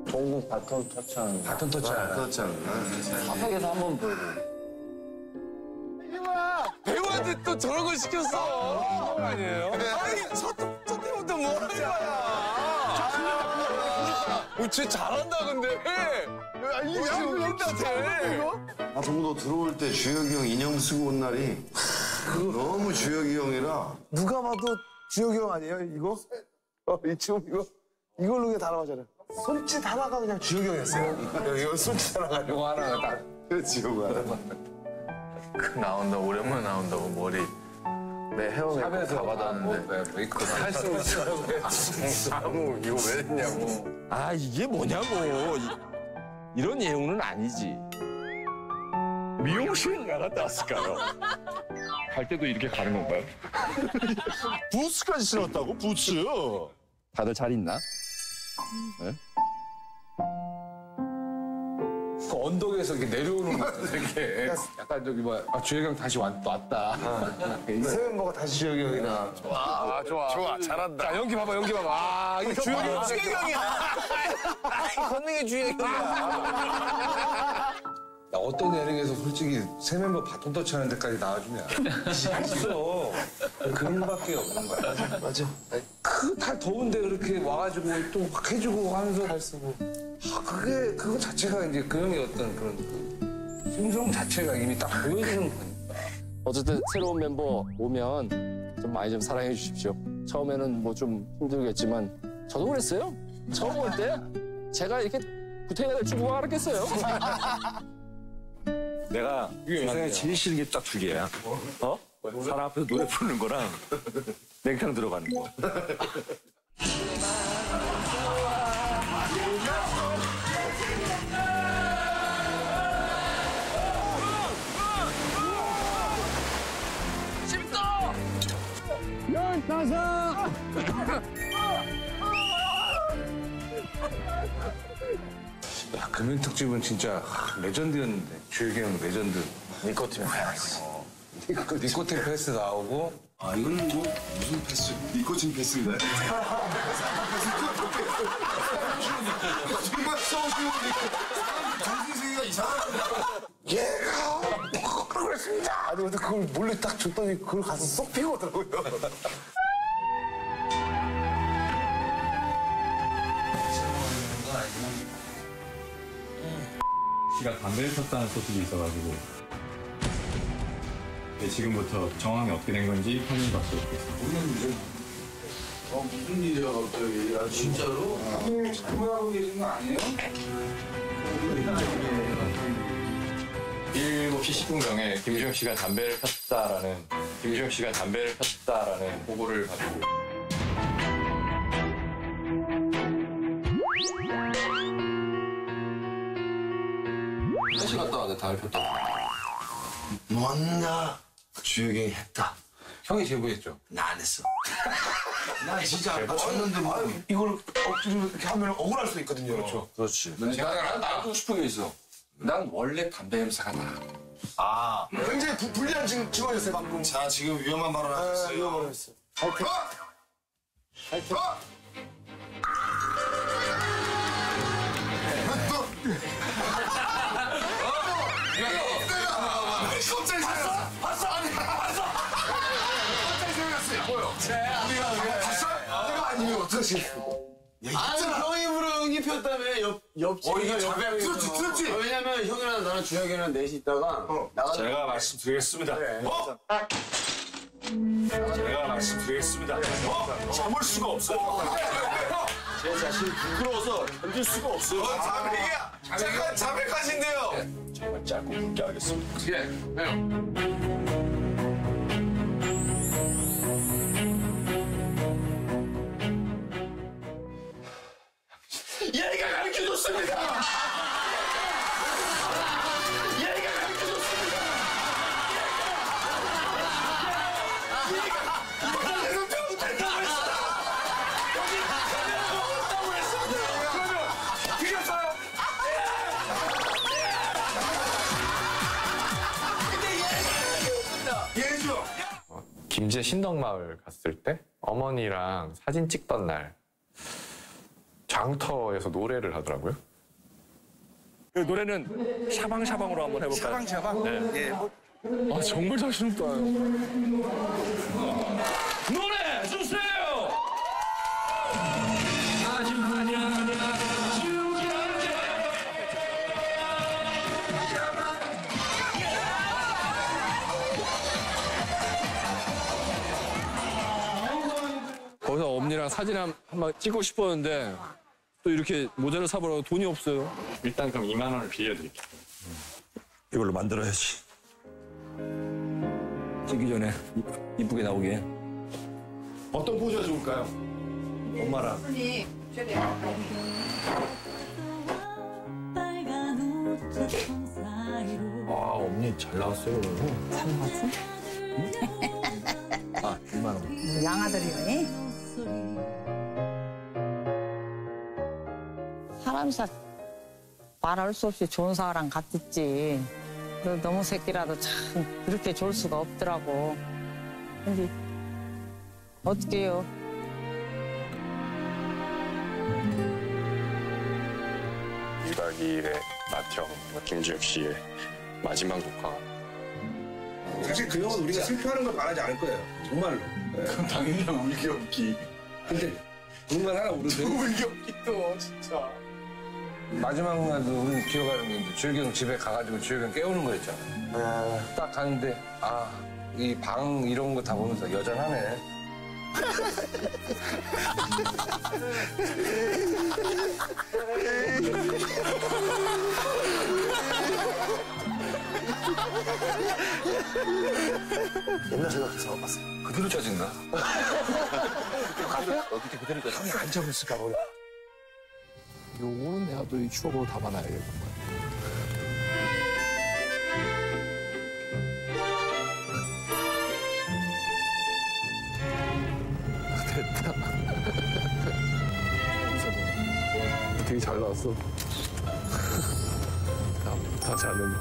동국 바톤 터치하는 거. 바톤 터치하는 화석에서 한번 보고. 배우한테 또 저런 걸 시켰어. 아니에요? 아니, 첫때부터 뭐 하는 거야? 쟤 잘한다, 근데. 이게 웃긴다, 쟤. 아, 동도 들어올 때 주혁이 형 인형 쓰고 온 날이 너무 주혁이 형이라. 누가 봐도 주혁이 형 아니에요, 이거? 지금 이걸로 그냥 다 나가잖아요. 손짓 하나가 그냥 주혁이 형이었어요. 이거 손짓 하나가. 이거 하나 딱. 그렇지, 이거 하나. 나온다, 오랜만에 나온다고 머리. 내 헤어 샵에서 다 받았는데. 메이크업 할수 있어. 아무, 이거 왜 했냐고. 아, 이게 뭐냐고. 이런 내용은 아니지. 미용실 나갔다 왔을까요? 갈 때도 이렇게 가는 건가요? 부츠까지 신었다고? 부츠? 다들 잘 있나? 네? 그 언덕에서 이렇게 내려오는 거 이렇게. 약간 저기 주혜경 다시 왔다. 새 멤버가 다시 주혁이 형이나. 좋아. 잘한다. 자, 연기 봐봐. 아, 이게 주혜경이야. 건능의 주혁이야. 야, 어떤 예능에서 솔직히 새 멤버 바톤 터치하는 데까지 나와주냐. 있어. 그런 거밖에 없는 거야. 맞아. 달 더운데 그렇게 와가지고 또 막 해주고 하면서 잘 쓰고. 그거 자체가 이제 그 형의 어떤 그런 심성 자체가 이미 딱 보여주는 거니까. 어쨌든 새로운 mem버 오면 좀 많이 좀 사랑해 주십시오. 처음에는 뭐 좀 힘들겠지만 저도 그랬어요. 처음 올 때 제가 이렇게 구태가 될 줄 누가 알았겠어요. 내가 세상에 제일 싫은 게 딱 두 개야. 사람 앞에서 노래 부르는 거랑 냉탕 들어가는 거. 야, 금연 특집은 진짜 레전드였는데. 주혁이 형 레전드. 니코틴 패스. 니코틴 패스 나오고. 아, 이거는 뭐 무슨 패스? 니코틴 패스인가요? 정말 써오시는 정신세계가 이상하다. 얘가 그랬습니다. 아니 근데 그걸 몰래 딱 줬더니 그걸 가서 쏙 피고 오더라고요. 씨가 담배를 폈다는 소식이 있어가지고 지금부터 정황이 어떻게 된 건지 확인 받도록 하겠습니다. 무슨 일이야, 갑자기. 아, 진짜로? 그만하고 계신 거 아니에요? 7시 10분경에 김주영 씨가 담배를 폈다라는 보고를 받고 회식 갔다 왔는데 담배 폈다고. 뭔가 주혁이 형이 했다. 형이 제보했죠. 나 안 했어. 나 진짜 쳤는데 뭐. 이걸 억지로 이렇게 하면 억울할 수 있거든요. 그렇죠. 그렇지. 난 나도 싶은 게 있어. 난 원래 담배 냄새가 나. 굉장히 불리한 직원이었어요 방금. 자, 지금 위험한 발언 하셨어요. 위험을 했어. 깜짝이 생겼어. 봤어? 아니, 봤어. 깜짝이 생겼어요. 뭐요? 봤어? 내가 아니면 어떡하시겠어? 형 입으로 형이 폈다며 옆집이가 자매 들었지? 왜냐면 형이랑 나랑 주혁이랑 넷이 있다가 나가서 제가 말씀드리겠습니다. 제가 말씀드리겠습니다. 참을 수가 없어요. 제 자신이 부끄러워서 견딜 수가 없어요. 자매야. 잠깐 자매까지인데요. 정말 짧고 굵게 하겠습니다. 예, 형. 얘가 가르쳐줬습니다. 얘가 가르쳐줬습니다. 얘가 이번에는 배우고 된다고 했어. 여기 가면 먹었다고 했습니다. 그러면 비겼어요. 근데 얘가 얘죠. 김제 신덕마을 갔을 때 어머니랑 사진 찍던 날 장터에서 노래를 하더라고요. 그 노래는 샤방샤방으로 한번 해볼까요? 샤방샤방? 네. 예. 아, 정말 자신 없다. 노래 주세요! 거기서 엄니랑 사진 한번 찍고 싶었는데 또 이렇게 모자를 사보라고 돈이 없어요. 일단 그럼 2만 원을 빌려드릴게요. 이걸로 만들어야지. 찍기 전에 이쁘게 나오게. 어떤 포즈가 좋을까요? 엄마랑. 아, 엄니 잘 나왔어요. 잘 나왔어? 아, 2만 원. 양아들이네. 사람이 말할 수 없이 좋은 사람 같았지. 너무 새끼라도 참 그렇게 좋을 수가 없더라고. 근데 어떡해요. 이박이일의 맏형 김주혁 씨의 마지막 녹화. 사실 그 형은 우리가 슬퍼하는 걸 바라지 않을 거예요. 정말로. 그럼 당연히 울기 없기. 근데 누군가 하나 우는데. 울기 없기도 진짜. 마지막 날도 우리는 기억하는 게 있는데 주혁이 형 집에 가가지고 주혁이 형 깨우는 거 있잖아. 딱 가는데 이 방 이런 거 다 보면서 여전하네. 옛날 생각해서 봤어요. 그대로 짜증나. 어떻게 그대로 짜증나. 안 잡았을까 모르. 요거는 내가 또 이 추억으로 담아놔야겠구만. 됐다. 되게 잘 나왔어. 다 잘했네.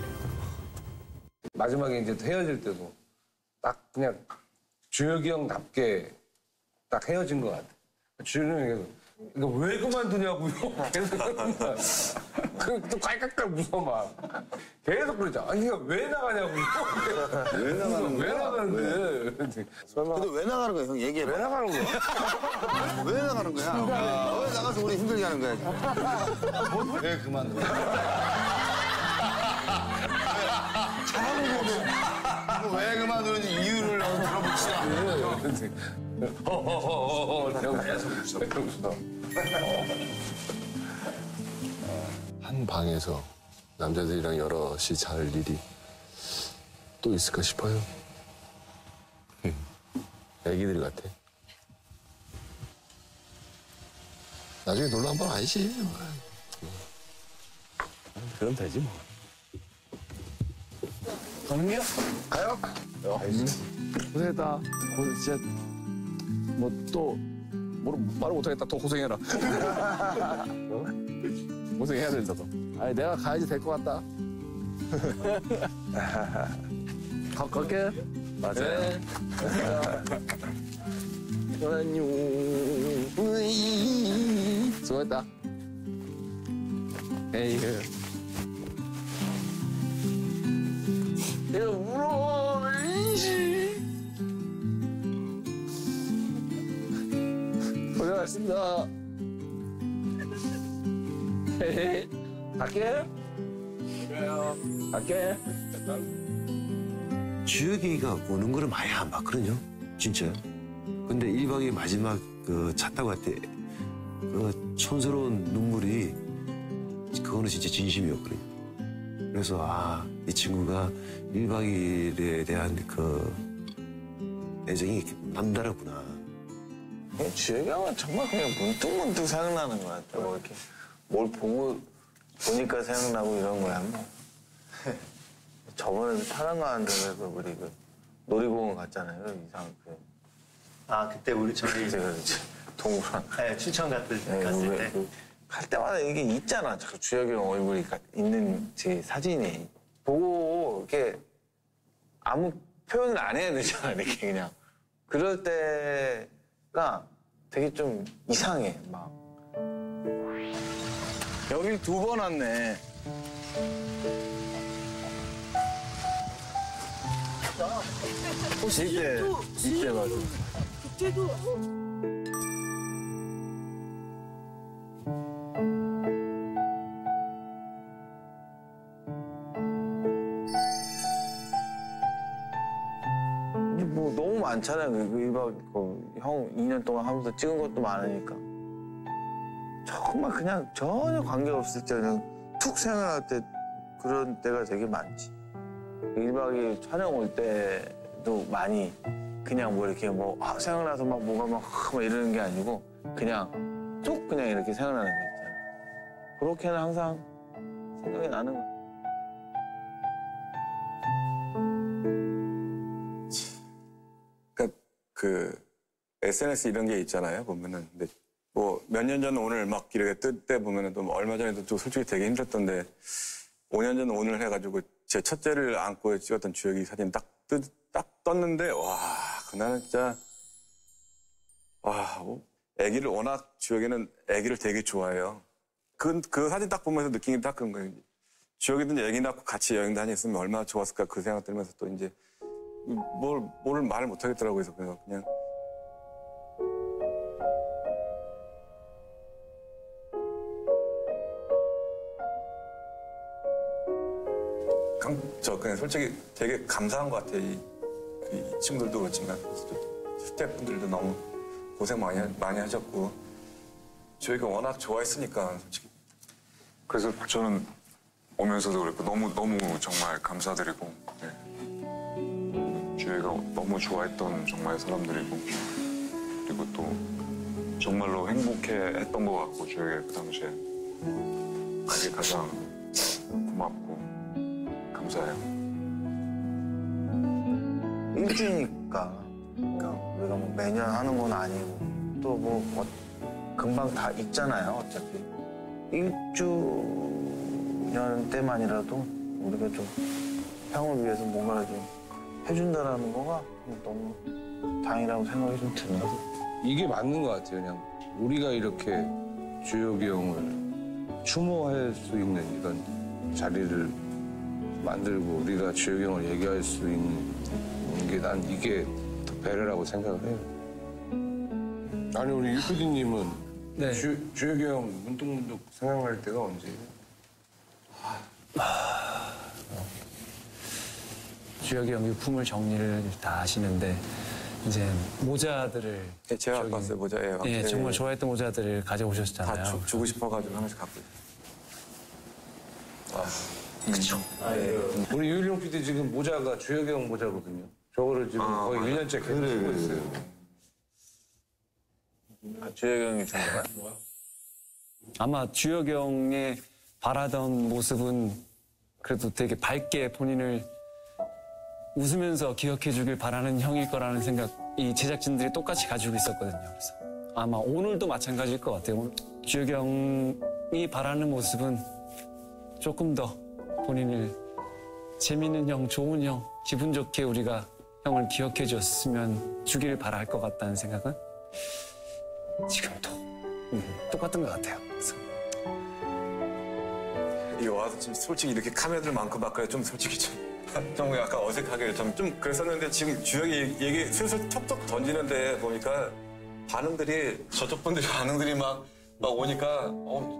마지막에 이제 헤어질 때도 딱 그냥 주혁이 형답게 딱 헤어진 것 같아. 주혁이 형이 이거 왜 그만두냐고요? 계속 또 깔깔깔 웃어 막. 계속 그러자. 아니 이거 왜 나가냐고요? 왜 나가는 왜 거야? 나가는데? 근데 왜 나가는 거야, 형? 얘기해봐. 왜 나가는 거야? 왜 나가는 거야? 왜 나가서 우리 힘들게 하는 거야? 왜 그만둬? 잘하는 거고. 왜 그만두는지 이유를 들어봅시다. 계속 웃어. 한 방에서 남자들이랑 여럿이 잘 일이 또 있을까 싶어요. 애기들 같아. 나중에 놀러 한번 와야지. 그럼 되지 뭐. 가는겨? 가요? 고생했다. 진짜 뭐 또 말을 못하겠다. 더 고생해라. 고생해야 된다서. 아니 내가 가야지 될 것 같다. 갈게. 맞아요. 안녕. 수고했다. 에이그. 내가 울어. 고생하셨습니다. 갈게. 갈게. 주혁이가 우는 거를 많이 안 봤거든요. 진짜요. 근데 1박 2일 마지막 차 타고 갈 때 그 촌스러운 눈물이 그거는 진짜 진심이었거든요. 그래서 이 친구가 1박 2일에 대한 그 애정이 남다르구나. 주혁이 형은 정말 그냥 문득문득 생각나는 것 같아. 뭐 이렇게 뭘 보니까 생각나고 이런 거야. 뭐. 저번에도 촬영 가는데 우리 그 놀이공원 갔잖아요. 이상 그때 우리 저희 동물원. 네, 춘천 갔을 때. 갈 때마다 이게 있잖아. 자꾸 주혁이 형 얼굴이 있는 제 사진이. 보고 이렇게 아무 표현을 안 해야 되잖아. 이렇게 그냥. 그럴 때가 되게 좀 이상해. 막 여길 2번 왔네. 혹시 이때 맞아. 그때도. 뭐 너무 많잖아요. 형 2년 동안 하면서 찍은 것도 많으니까. 정말 그냥 전혀 관계없을 때 그냥 툭 생각날 때 그런 때가 되게 많지. 1박 2일 촬영 올 때도 많이 그냥 뭐 이렇게 생각나서 막 뭐가 막 이러는 게 아니고 그냥 쏙 그냥 이렇게 생각나는 거 있잖아요. 그렇게는 항상 생각이 나는 거야. 그러니까 그 SNS 이런 게 있잖아요. 보면은 근데 뭐 몇 년 전 오늘 막 이렇게 뜰 때 보면은 또 얼마 전에도 좀 솔직히 되게 힘들었던데 5년 전 오늘 해가지고 제 첫째를 안고 찍었던 주혁이 사진 딱 떴는데 와 그날은 진짜 아기를 워낙 주혁이는 아기를 되게 좋아해요. 그 사진 딱 보면서 느낀 게 딱 그런 거예요. 주혁이도 아기 낳고 같이 여행 다녔으면 얼마나 좋았을까 그 생각 들면서 또 이제 뭘 말을 못 하겠더라고요. 그래서 그냥 그냥 솔직히 되게 감사한 것 같아요. 이 친구들도 그렇지만 스태프분들도 너무 고생 많이 하셨고 저희가 워낙 좋아했으니까 솔직히. 그래서 저는 오면서도 그랬고 너무 정말 감사드리고 주혜가 너무 좋아했던 정말 사람들이고 그리고 또 정말로 행복해했던 것 같고 주혜가 그 당시에 그게 가장 고맙고 감사해요. 일주니까 그러니까 우리가 뭐 매년 하는 건 아니고 또 뭐 금방 다 있잖아요. 어차피 1주년 때만이라도 우리가 좀 형을 위해서 뭔가를 좀 해준다라는 거가 너무 다행이라고 생각이 좀 드는 거죠. 이게 맞는 것 같아요. 그냥 우리가 이렇게 주혁이 형을 추모할 수 있는 이런 자리를 만들고 우리가 주혁이 형을 얘기할 수 있는 게 난 이게 더 배려라고 생각을 해요. 아니 우리 유 PD님은 네. 주혁이 형 문득문득 생각날 때가 언제예요? 주혁이 형이 품을 정리를 다 하시는데 이제 모자들을 제가 갖고 왔어요. 모자예요. 네, 정말 좋아했던 모자들을 가져오셨잖아요. 다 주고 싶어가지고 하나씩 갖고 있어요. 그쵸. 우리 유일용 PD 지금 모자가 주혁이 형 모자거든요. 저거를 지금 거의 1년째 계속 쓰고 있어요. 주혁이 형이 준 거야? 아마 주혁이 형의 바라던 모습은 그래도 되게 밝게 본인을 웃으면서 기억해주길 바라는 형일 거라는 생각 이 제작진들이 똑같이 가지고 있었거든요. 그래서 아마 오늘도 마찬가지일 것 같아요. 주혁이 형이 바라는 모습은 조금 더 본인을 재밌는 형, 좋은 형, 기분 좋게 우리가 형을 기억해줬으면 주길 바랄 것 같다는 생각은 지금도 똑같은 것 같아요. 그래서. 이거 와서 좀 솔직히 이렇게 카메라들 많고 막 그래 좀 솔직히 좀 약간 어색하게 좀 그랬었는데 지금 주혁이 얘기 슬슬 톡톡 던지는데 보니까 반응들이 저쪽 분들이 반응들이 막 오니까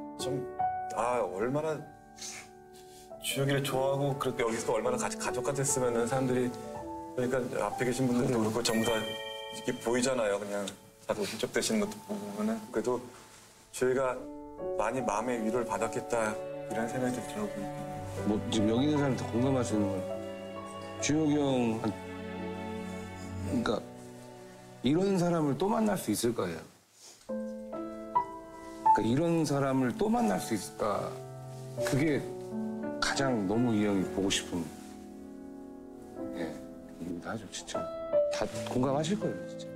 얼마나 주혁이를 좋아하고 그렇게 여기서 얼마나 가족 같았으면은 사람들이 그러니까 앞에 계신 분들도 그렇고 전부 다 이렇게 보이잖아요. 그냥 다들 힐쩍대시는 것도 보면은 그래도 저희가 많이 마음의 위로를 받았겠다 이런 생각이 들더라고요. 뭐 지금 여기 있는 사람한테 공감할 수 있는 건 주혁이 형 그러니까 이런 사람을 또 만날 수 있을 거예요. 그러니까 이런 사람을 또 만날 수 있을까 그게 가장 너무 이 형이 보고 싶은 일이기도 하죠. 진짜 다 공감하실 거예요. 진짜.